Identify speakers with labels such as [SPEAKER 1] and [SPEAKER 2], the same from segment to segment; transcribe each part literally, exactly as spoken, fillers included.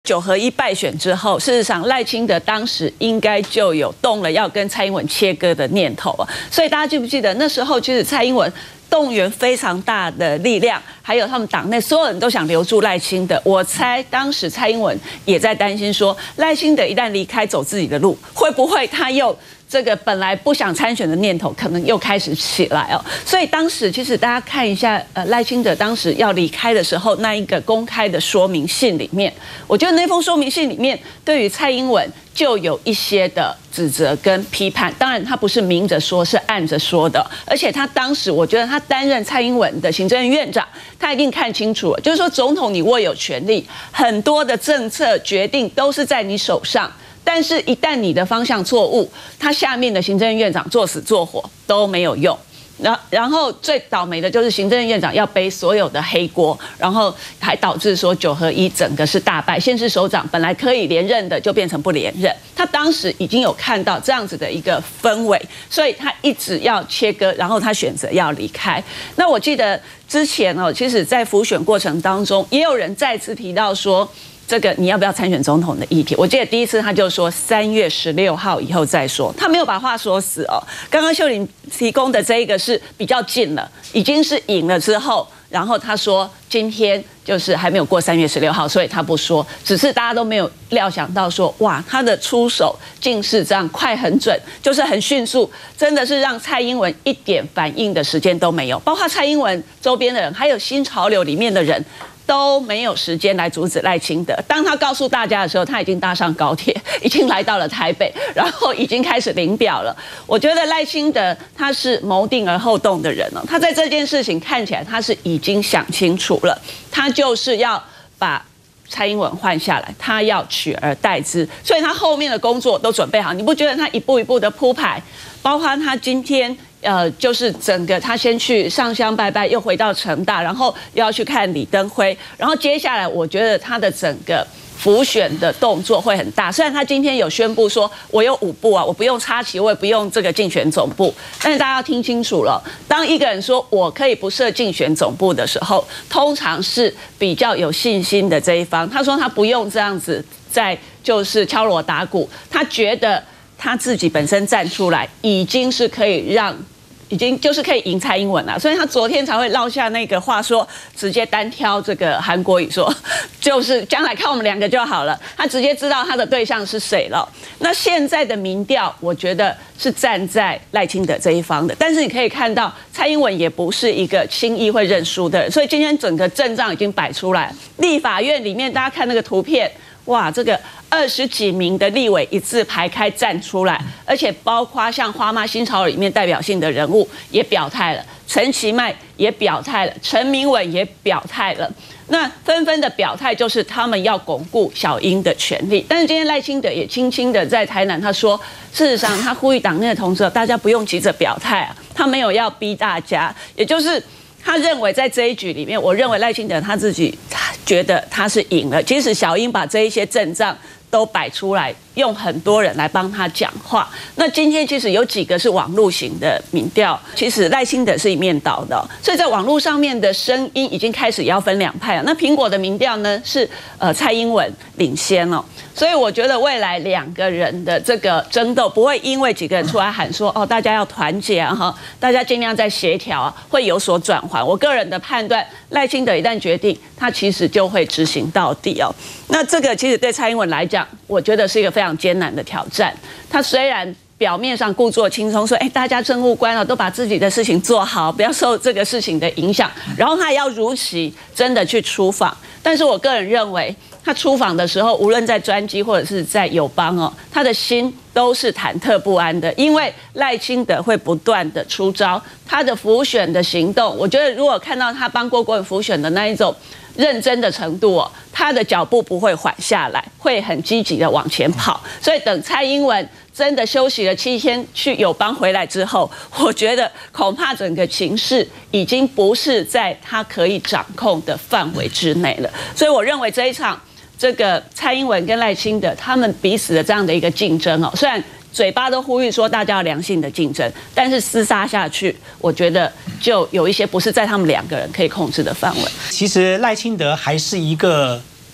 [SPEAKER 1] 九合一败选之后，事实上赖清德当时应该就有动了要跟蔡英文切割的念头啊。所以大家记不记得那时候，其实蔡英文动员非常大的力量，还有他们党内所有人都想留住赖清德。我猜当时蔡英文也在担心说，赖清德一旦离开走自己的路，会不会他又这个本来不想参选的念头可能又开始起来哦。所以当时其实大家看一下，呃，赖清德当时要离开的时候，那一个公开的说明信里面，我觉得那封说明信里面对于蔡英文就有一些的指责跟批判。当然他不是明着说，是暗着说的。而且他当时我觉得他担任蔡英文的行政院院长，他一定看清楚了，就是说总统你握有权力，很多的政策决定都是在你手上。但是，一旦你的方向错误，他下面的行政院院长做死做活都没有用。然然后最倒霉的就是行政院院长要背所有的黑锅，然后还导致说九合一整个是大败，县市首长本来可以连任的就变成不连任。他当时已经有看到这样子的一个氛围，所以他一直要切割，然后他选择要离开。那我记得之前哦，其实在辅选过程当中，也有人再次提到说，这个你要不要参选总统的议题？我记得第一次他就说三月十六号以后再说，他没有把话说死哦。刚刚秀玲提供的这一个是比较近了，已经是赢了之后，然后他说今天就是还没有过三月十六号，所以他不说。只是大家都没有料想到说，哇，他的出手竟是这样快很准，就是很迅速，真的是让蔡英文一点反应的时间都没有，包括蔡英文周边的人，还有新潮流里面的人。都没有时间来阻止赖清德。当他告诉大家的时候，他已经搭上高铁，已经来到了台北，然后已经开始领表了。我觉得赖清德他是谋定而后动的人哦，他在这件事情看起来他是已经想清楚了，他就是要把蔡英文换下来，他要取而代之，所以他后面的工作都准备好。你不觉得他一步一步的铺排，包括他今天？呃，就是整个他先去上香拜拜，又回到成大，然后又要去看李登辉，然后接下来我觉得他的整个辅选的动作会很大。虽然他今天有宣布说，我有五部啊，我不用插旗，我也不用这个竞选总部，但是大家要听清楚了，当一个人说我可以不设竞选总部的时候，通常是比较有信心的这一方。他说他不用这样子在就是敲锣打鼓，他觉得他自己本身站出来，已经是可以让。已经就是可以赢蔡英文了，所以他昨天才会落下那个话说，直接单挑这个韩国瑜，说就是将来看我们两个就好了。他直接知道他的对象是谁了。那现在的民调，我觉得是站在赖清德这一方的，但是你可以看到，蔡英文也不是一个轻易会认输的人，所以今天整个阵仗已经摆出来。立法院里面，大家看那个图片。哇，这个二十几名的立委一字排开站出来，而且包括像花妈新潮里面代表性的人物也表态了，陈其迈也表态了，陈明文也表态了。那纷纷的表态就是他们要巩固小英的权利。但是今天赖清德也轻轻的在台南他说，事实上他呼吁党内的同志，大家不用急着表态啊，他没有要逼大家，也就是。他认为在这一局里面，我认为赖清德他自己觉得他是赢了，即使小英把这一些阵仗都摆出来，用很多人来帮他讲话。那今天其实有几个是网络型的民调，其实赖清德是一面倒的，所以在网络上面的声音已经开始也要分两派了。那苹果的民调呢是呃蔡英文领先了，所以我觉得未来两个人的这个争斗不会因为几个人出来喊说哦大家要团结啊哈，大家尽量在协调啊，会有所转换。我个人的判断，赖清德一旦决定，他其实就会执行到底哦。那这个其实对蔡英文来讲，我觉得是一个非常艰难的挑战。他虽然表面上故作轻松，说哎大家政务官啊都把自己的事情做好，不要受这个事情的影响，然后他也要如期真的去出访。但是我个人认为。他出访的时候，无论在专机或者是在友邦哦，他的心都是忐忑不安的，因为赖清德会不断的出招，他的辅选的行动，我觉得如果看到他帮郭国文辅选的那一种认真的程度哦，他的脚步不会缓下来，会很积极的往前跑。所以等蔡英文真的休息了七天去友邦回来之后，我觉得恐怕整个情势已经不是在他可以掌控的范围之内了。所以我认为这一场。这个蔡英文跟赖清德他们彼此的这样的一个竞争哦，虽然嘴巴都呼吁说大家要良性的竞争，但是厮杀下去，我觉得就有一些不是在他们两个人可以控制的范围。
[SPEAKER 2] 其实赖清德还是一个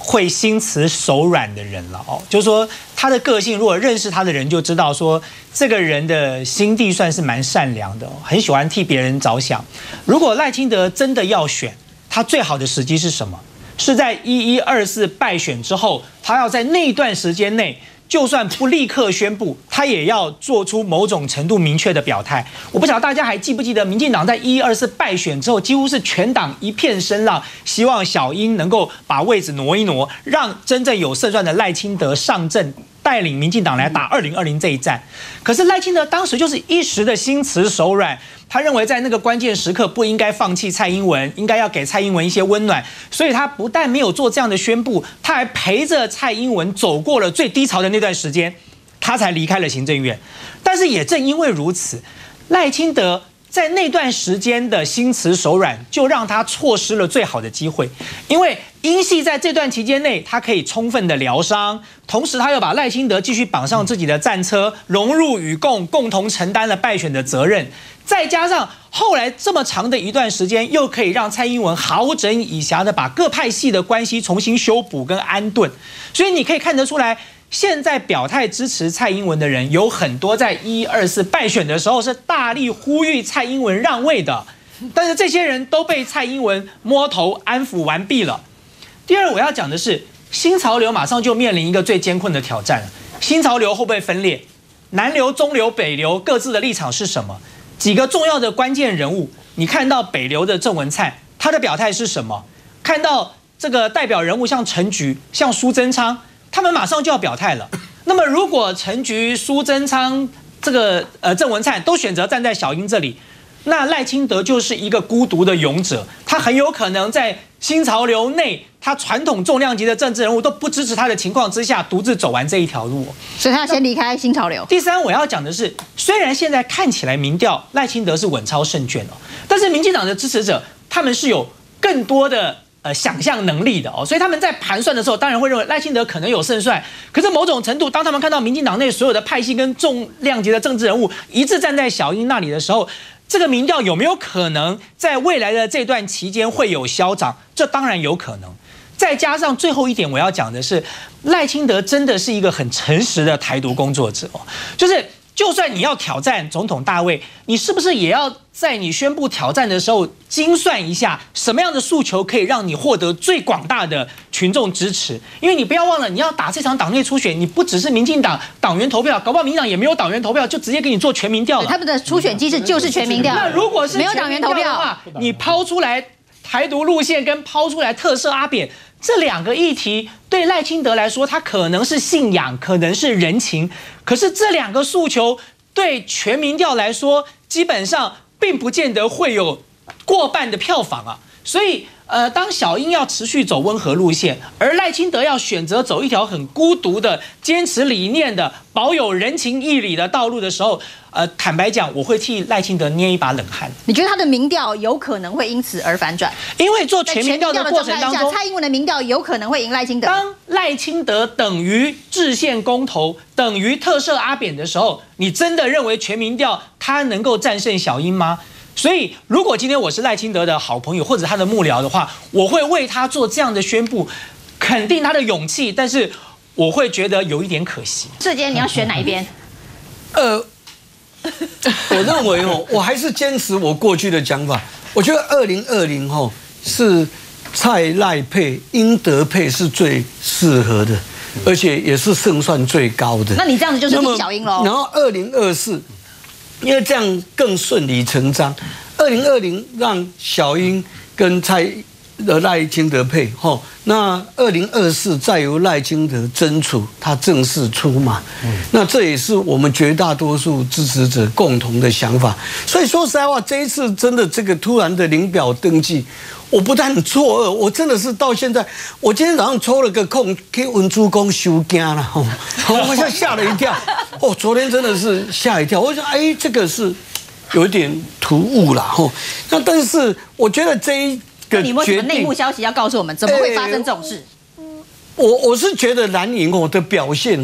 [SPEAKER 2] 会心慈手软的人了哦，就是说他的个性，如果认识他的人就知道说，这个人的心地算是蛮善良的，很喜欢替别人着想。如果赖清德真的要选，他最好的时机是什么？是在一一二四败选之后，他要在那段时间内。就算不立刻宣布，他也要做出某种程度明确的表态。我不晓得大家还记不记得，民进党在一一二四败选之后，几乎是全党一片声浪，希望小英能够把位置挪一挪，让真正有胜算的赖清德上阵，带领民进党来打二零二零这一战。可是赖清德当时就是一时的心慈手软。他认为在那个关键时刻不应该放弃蔡英文，应该要给蔡英文一些温暖，所以他不但没有做这样的宣布，他还陪着蔡英文走过了最低潮的那段时间，他才离开了行政院。但是也正因为如此，赖清德在那段时间的心慈手软，就让他错失了最好的机会。因为英系在这段期间内，他可以充分的疗伤，同时他又把赖清德继续绑上自己的战车，融入与共，共同承担了败选的责任。再加上后来这么长的一段时间，又可以让蔡英文好整以暇的把各派系的关系重新修补跟安顿，所以你可以看得出来，现在表态支持蔡英文的人有很多，在一一二四败选的时候是大力呼吁蔡英文让位的，但是这些人都被蔡英文摸头安抚完毕了。第二，我要讲的是，新潮流马上就面临一个最艰困的挑战了。新潮流会不会分裂？南流、中流、北流各自的立场是什么？几个重要的关键人物，你看到北流的郑文灿，他的表态是什么？看到这个代表人物像陈菊、像苏贞昌，他们马上就要表态了。那么，如果陈菊、苏贞昌、这个呃郑文灿都选择站在小英这里，那赖清德就是一个孤独的勇者，他很有可能在新潮流内，他传统重量级的政治人物都不支持他的情况之下，独自走完这一条路，
[SPEAKER 3] 所以他要先离开新潮流。
[SPEAKER 2] 第三，我要讲的是，虽然现在看起来民调赖清德是稳操胜券哦，但是民进党的支持者他们是有更多的呃想象能力的哦，所以他们在盘算的时候，当然会认为赖清德可能有胜算。可是某种程度，当他们看到民进党内所有的派系跟重量级的政治人物一致站在小英那里的时候，这个民调有没有可能在未来的这段期间会有消长？这当然有可能。再加上最后一点，我要讲的是，赖清德真的是一个很诚实的台独工作者哦，就是就算你要挑战总统大位，你是不是也要在你宣布挑战的时候精算一下什么样的诉求可以让你获得最广大的群众支持？因为你不要忘了，你要打这场党内初选，你不只是民进党党员投票，搞不好民进党也没有党员投票，就直接给你做全民调了。
[SPEAKER 3] 他们的初选机制就是全民调。
[SPEAKER 2] 那如果是
[SPEAKER 3] 没有党员投票
[SPEAKER 2] 的话，你抛出来台独路线跟抛出来特赦阿扁这两个议题，对赖清德来说，他可能是信仰，可能是人情，可是这两个诉求对全民调来说，基本上并不见得会有过半的票房啊。所以，呃，当小英要持续走温和路线，而赖清德要选择走一条很孤独的、坚持理念的、保有人情义理的道路的时候，呃，坦白讲，我会替赖清德捏一把冷汗。
[SPEAKER 3] 你觉得他的民调有可能会因此而反转？
[SPEAKER 2] 因为做全民调的过程当中，
[SPEAKER 3] 蔡英文的民调有可能会赢赖清德。
[SPEAKER 2] 当赖清德等于制宪公投，等于特赦阿扁的时候，你真的认为全民调他能够战胜小英吗？所以，如果今天我是赖清德的好朋友或者他的幕僚的话，我会为他做这样的宣布，肯定他的勇气，但是我会觉得有一点可惜。
[SPEAKER 3] 世坚，你要选哪一边？
[SPEAKER 4] 呃，我认为哦，我还是坚持我过去的讲法。我觉得二零二零哦是蔡赖配、英德配是最适合的，而且也是胜算最高的。
[SPEAKER 3] 那你这样子就是替小英喽。
[SPEAKER 4] 然后二零二四。因为这样更顺理成章。二零二零让小英跟蔡的赖清德配，吼，那二零二四再由赖清德争取他正式出马，嗯、那这也是我们绝大多数支持者共同的想法。所以说实在话，这一次真的这个突然的领表登记，我不但很错愕，我真的是到现在，我今天早上抽了个空去文珠宫收惊了，吼，我现在吓了一跳。哦，昨天真的是吓一跳，我想，哎，这个是有点突兀啦，吼。那但是我觉得这一个决定，
[SPEAKER 3] 你有没有什么内幕消息要告诉我们？怎么会发生这种事？
[SPEAKER 4] 我我是觉得蓝营哦的表现哦，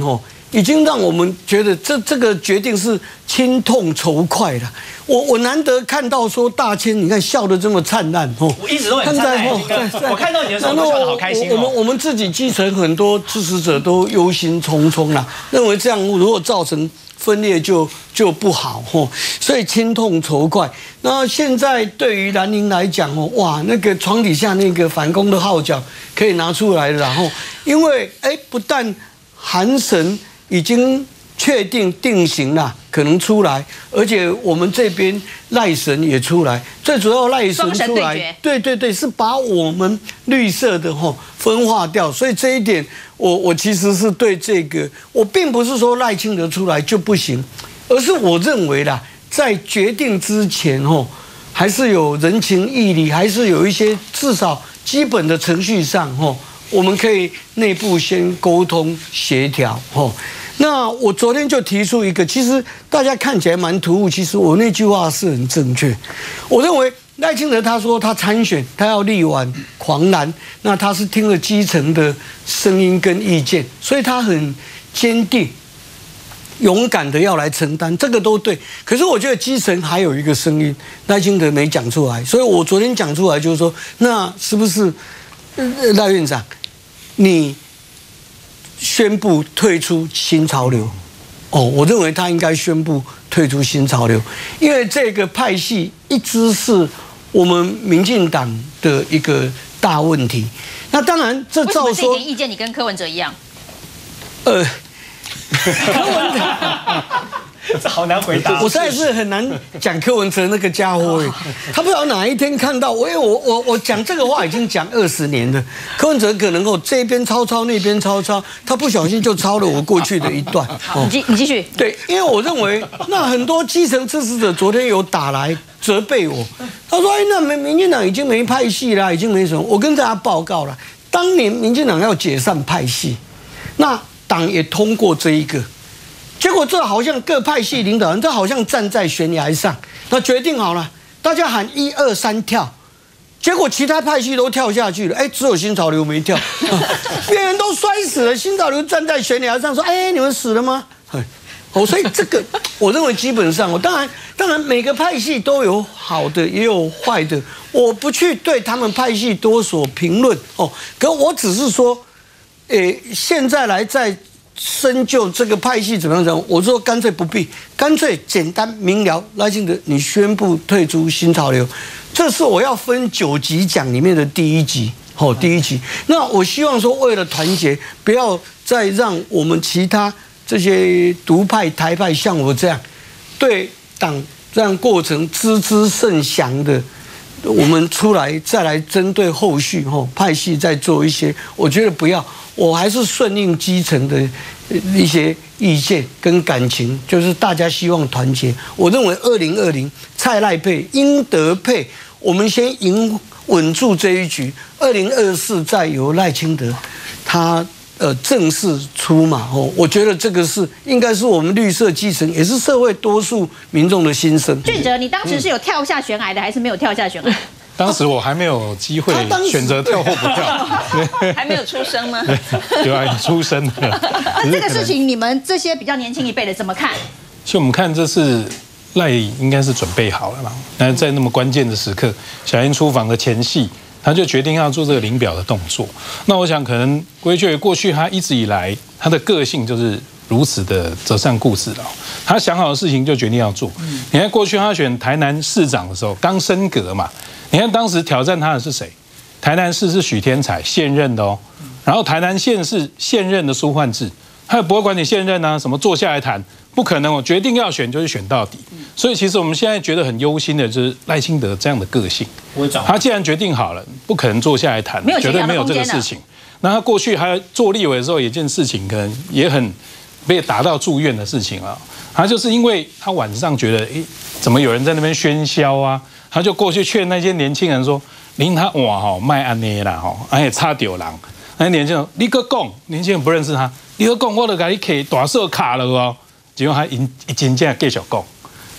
[SPEAKER 4] 已经让我们觉得这这个决定是心痛仇快了。我我难得看到说大千，你看笑得这么灿烂哦，
[SPEAKER 2] 我一直都很灿烂。我看到你的时候，我笑得好开心哦。
[SPEAKER 4] 我们我们自己基层很多支持者都忧心忡忡啦，认为这样如果造成分裂就就不好哦，所以心痛仇快。那现在对于蓝营来讲哦，哇，那个床底下那个反攻的号角可以拿出来了，然后因为哎，不但韩神已经确定定型了，可能出来，而且我们这边赖神也出来，最主要赖神出来，对对对，是把我们绿色的吼分化掉，所以这一点我我其实是对这个，我并不是说赖清德出来就不行，而是我认为啦，在决定之前吼，还是有人情义理，还是有一些至少基本的程序上吼，我们可以内部先沟通协调吼。那我昨天就提出一个，其实大家看起来蛮突兀，其实我那句话是很正确。我认为赖清德他说他参选，他要力挽狂澜，那他是听了基层的声音跟意见，所以他很坚定、勇敢的要来承担，这个都对。可是我觉得基层还有一个声音，赖清德没讲出来，所以我昨天讲出来就是说，那是不是赖院长你宣布退出新潮流？哦，我认为他应该宣布退出新潮流，因为这个派系一直是我们民进党的一个大问题。那当然，这照说，
[SPEAKER 3] 为什么这一点意见你跟柯文哲一样？
[SPEAKER 4] 呃，柯文哲。
[SPEAKER 2] 这好难回答，
[SPEAKER 4] 我实在是很难讲柯文哲那个家伙，他不知道哪一天看到我，因为我我我讲这个话已经讲二十年了。柯文哲可能够这边抄抄那边抄抄，他不小心就抄了我过去的一段。
[SPEAKER 3] 好，你继你继续。
[SPEAKER 4] 对，因为我认为那很多基层支持者昨天有打来责备我，他说：“哎，那民民进党已经没派系啦，已经没什么。”我跟大家报告了，当年民进党要解散派系，那党也通过这一个。结果这好像各派系领导人，这好像站在悬崖上，那决定好了，大家喊一二三跳，结果其他派系都跳下去了，哎，只有新潮流没跳，别人都摔死了，新潮流站在悬崖上说，哎，你们死了吗？哦，所以这个我认为基本上，我当然当然每个派系都有好的也有坏的，我不去对他们派系多所评论哦，可我只是说，诶，现在来在。深究这个派系怎么样讲？我说干脆不必，干脆简单明了。赖清德，你宣布退出新潮流，这是我要分九集讲里面的第一集，好、哦，第一集。那我希望说，为了团结，不要再让我们其他这些独派、台派像我这样，对党这样过程知之甚详的，我们出来再来针对后续哈、哦、派系再做一些，我觉得不要。我还是顺应基层的一些意见跟感情，就是大家希望团结。我认为二零二零蔡赖配应得配，我们先赢稳住这一局。二零二四再由赖清德他呃正式出马哦，我觉得这个是应该是我们绿色基层，也是社会多数民众的心声。
[SPEAKER 3] 俊哲，你当时是有跳下悬崖的，还是没有跳下悬崖？
[SPEAKER 5] 当时我还没有机会选择跳或不跳，
[SPEAKER 1] 还没有出生吗？
[SPEAKER 5] 对啊，出生的。
[SPEAKER 3] 那这个事情，你们这些比较年轻一辈的怎么看？
[SPEAKER 5] 其实我们看这次赖应该是准备好了嘛，那在那么关键的时刻，小英出访的前夕，他就决定要做这个领表的动作。那我想可能归咎于过去他一直以来他的个性就是如此的择善固执了，他想好的事情就决定要做。你看过去他选台南市长的时候，刚升格嘛。你看当时挑战他的是谁？台南市是许天才现任的哦，然后台南县是现任的苏焕智，他也不会管你现任啊，什么坐下来谈，不可能，我决定要选就是选到底。所以其实我们现在觉得很忧心的就是赖清德这样的个性，他既然决定好了，不可能坐下来谈，绝对没有这个事情。那他过去还做立委的时候，有件事情可能也很被打到住院的事情啊，他就是因为他晚上觉得，诶，怎么有人在那边喧嚣啊？他就过去劝那些年轻人说：“您他哇吼卖安尼啦吼，而且差丢人。”那年轻人你个讲，年轻人不认识他，你个讲我就给你开大色卡了哦。结果他一真正继续讲，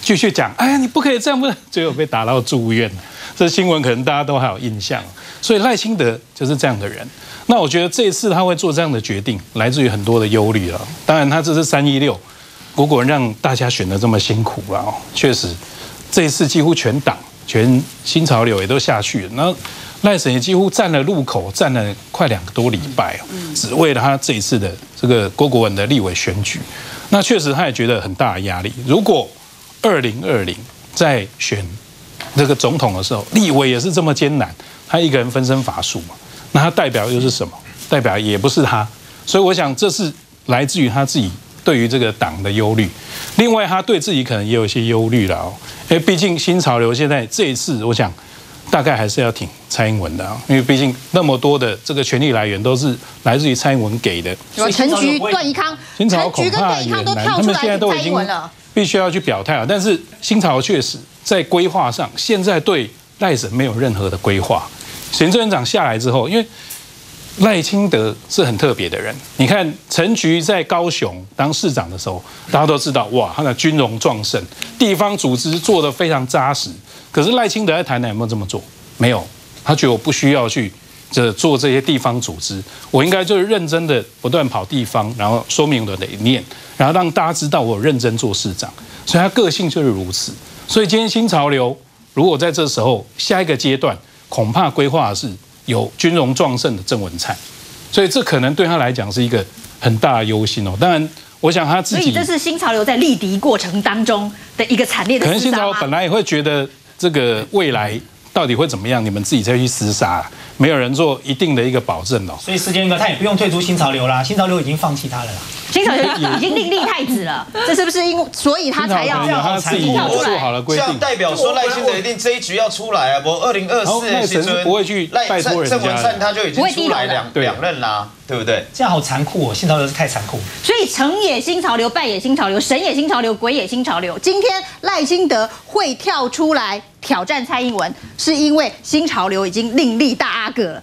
[SPEAKER 5] 继续讲，哎呀，你不可以这样，不，最后被打到住院了。这新闻可能大家都还有印象。所以赖清德就是这样的人。那我觉得这一次他会做这样的决定，来自于很多的忧虑了。当然，他这是三一六，如果让大家选得这么辛苦了哦，确实这一次几乎全党、全新潮流也都下去了。然后赖神也几乎站了路口，站了快两个多礼拜哦，只为了他这一次的这个郭国文的立委选举。那确实他也觉得很大的压力。如果二零二零在选这个总统的时候，立委也是这么艰难，他一个人分身乏术嘛，那他代表又是什么？代表也不是他。所以我想这是来自于他自己对于这个党的忧虑。另外，他对自己可能也有一些忧虑了哦，因为毕竟新潮流现在这一次，我想大概还是要挺蔡英文的啊，因为毕竟那么多的这个权力来源都是来自于蔡英文给的。
[SPEAKER 3] 陈菊、段宜康，
[SPEAKER 5] 新潮
[SPEAKER 3] 陈菊跟段宜康都跳出来挺蔡英文了，
[SPEAKER 5] 必须要去表态了。但是新潮确实在规划上，现在对赖神没有任何的规划。行政院长下来之后，因为赖清德是很特别的人，你看陈菊在高雄当市长的时候，大家都知道哇，他的军容壮盛，地方组织做得非常扎实。可是赖清德在台南有没有这么做？没有，他觉得我不需要去这做这些地方组织，我应该就是认真的不断跑地方，然后说明我的理念，然后让大家知道我有认真做市长。所以他个性就是如此。所以今天新潮流如果在这时候下一个阶段，恐怕规划的是有军容壮盛的郑文灿，所以这可能对他来讲是一个很大的忧心哦。当然，我想他自己，
[SPEAKER 3] 所以这是新潮流在立敌过程当中的一个惨烈的厮杀吗？
[SPEAKER 5] 可能新潮流本来也会觉得这个未来到底会怎么样，你们自己再去厮杀，没有人做一定的一个保证哦。
[SPEAKER 2] 所以时间哥他也不用退出新潮流啦，新潮流已经放弃他了啦。
[SPEAKER 3] 新潮流已经另立太子了，这是不是因为所以他才要
[SPEAKER 5] 这样他自己做好了规定？
[SPEAKER 6] 这样代表说赖清德一定这一局要出来啊！不，二零二四
[SPEAKER 5] 赖神是不会去拜托人家的，
[SPEAKER 6] 郑文灿他就已经出来两两任啦，对不对？
[SPEAKER 2] 这样好残酷哦，新潮流是太残酷。
[SPEAKER 3] 所以成也新潮流，败也新潮流，神也新潮流，鬼也新潮流。今天赖清德会跳出来挑战蔡英文，是因为新潮流已经另立大阿哥了。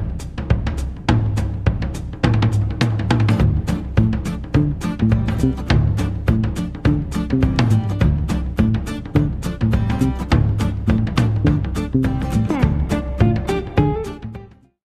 [SPEAKER 7] Thank you.